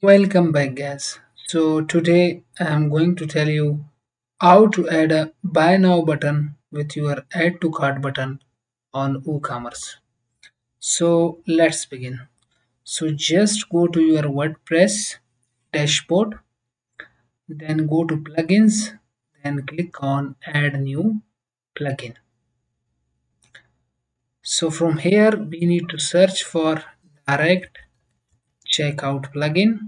Welcome back, guys. So today I'm going to tell you how to add a buy now button with your add to cart button on WooCommerce. So let's begin. So just go to your WordPress dashboard, then go to plugins, then click on add new plugin. So from here we need to search for direct checkout plugin.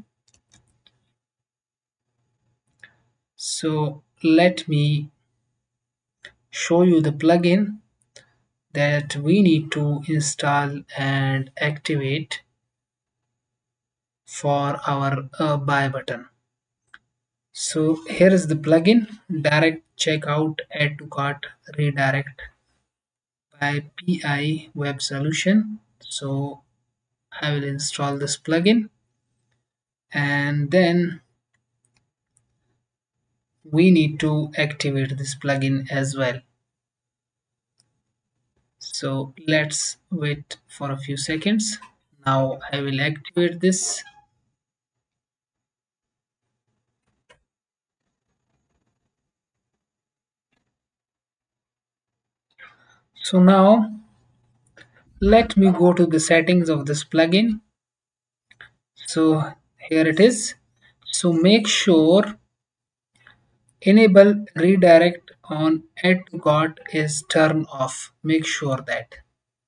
So let me show you the plugin that we need to install and activate for our buy button. So here is the plugin direct checkout add to cart redirect by PI web solution. So I will install this plugin and then we need to activate this plugin as well. So let's wait for a few seconds. Now I will activate this. So now let me go to the settings of this plugin. So here it is. So make sure enable redirect on add to cart is turned off. Make sure that.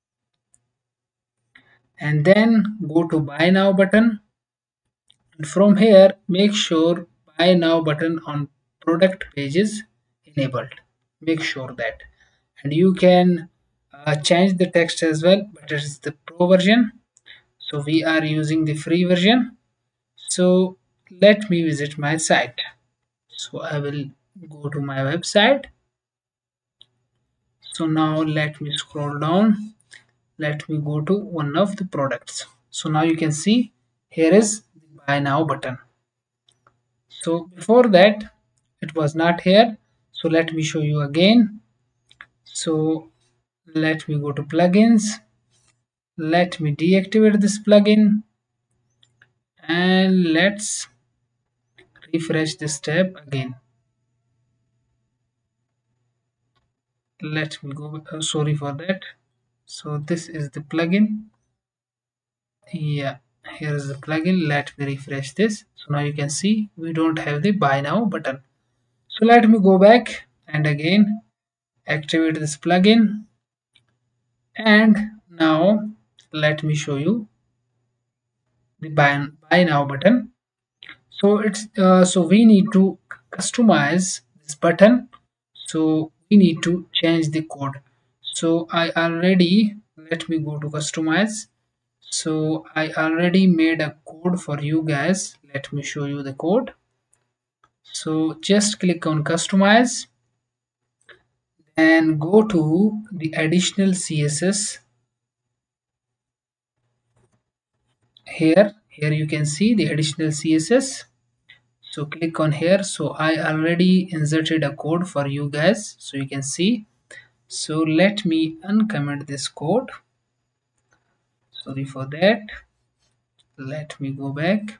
And then go to buy now button. And from here make sure buy now button on product pages enabled. Make sure that. And you can change the text as well, but it is the pro version. So we are using the free version. So let me visit my site. So I will go to my website. So now let me scroll down. Let me go to one of the products. So now you can see here is the buy now button. So before that it was not here. So let me show you again. So let me go to plugins. Let me deactivate this plugin and let's refresh this tab again. Let me go, sorry for that. So this is the plugin. Yeah, here is the plugin. Let me refresh this. So now you can see we don't have the buy now button. So let me go back and again activate this plugin. And now let me show you the buy now button. So it's so we need to customize this button. So we need to change the code. So I already, let me go to customize. So I already made a code for you guys. Let me show you the code. So just click on customize and go to the additional CSS. Here you can see the additional CSS. So click on here. So I already inserted a code for you guys, so you can see. So let me uncomment this code. Sorry for that. Let me go back.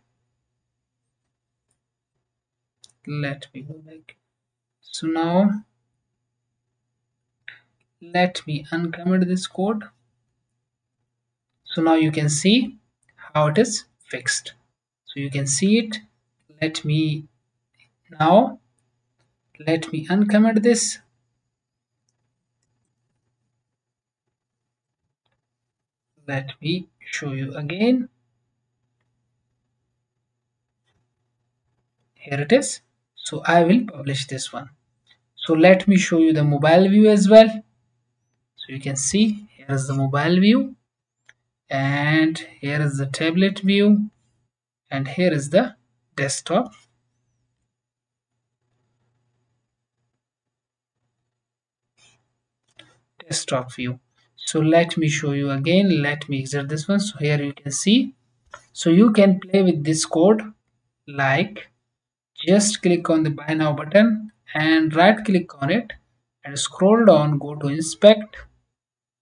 Let me go back. So now let me uncomment this code. So now you can see how it is fixed. So you can see it. Let me now let me uncomment this. Let me show you again. Here it is. So I will publish this one. So let me show you the mobile view as well. So you can see here is the mobile view and here is the tablet view and here is the desktop view. So let me show you again. Let me exit this one. So here you can see. So you can play with this code, like just click on the buy now button and right click on it and scroll down, go to inspect.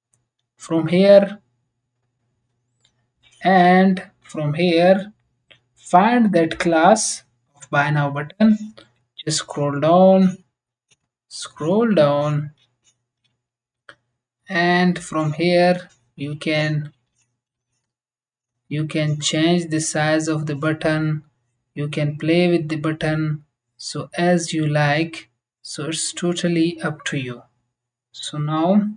From here and from here find that class of buy now button. Just scroll down, and from here you can change the size of the button, you can play with the button, so as you like. So it's totally up to you. So now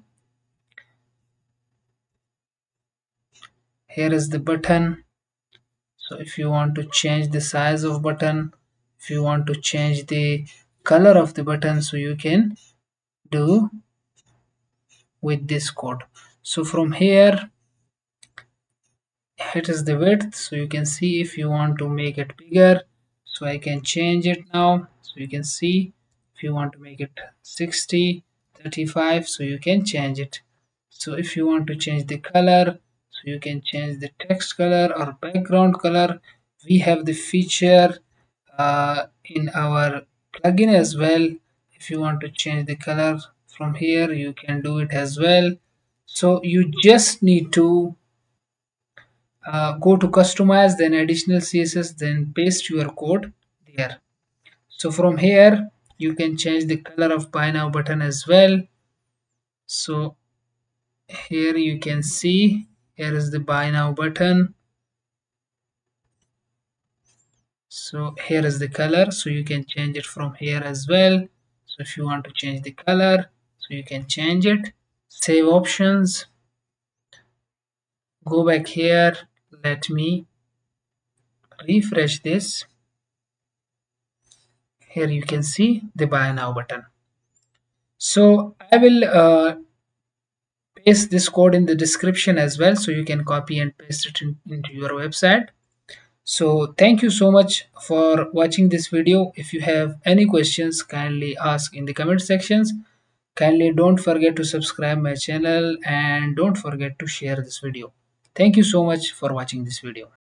here is the button. So if you want to change the size of button, if you want to change the color of the button, so you can do with this code. So from here, it is the width, so you can see if you want to make it bigger, so I can change it now. So you can see if you want to make it 60, 35, so you can change it. So if you want to change the color, so you can change the text color or background color. We have the feature in our plugin as well. If you want to change the color from here, you can do it as well. So you just need to go to customize, then additional css, then paste your code there. So from here you can change the color of buy now button as well. So here you can see, here is the buy now button. So here is the color, so you can change it from here as well. So if you want to change the color, so you can change it. Save options, go back here, let me refresh this. Here you can see the buy now button. So I will paste this code in the description as well, so you can copy and paste it into your website. So thank you so much for watching this video. If you have any questions, kindly ask in the comment sections. Kindly don't forget to subscribe my channel and don't forget to share this video. Thank you so much for watching this video.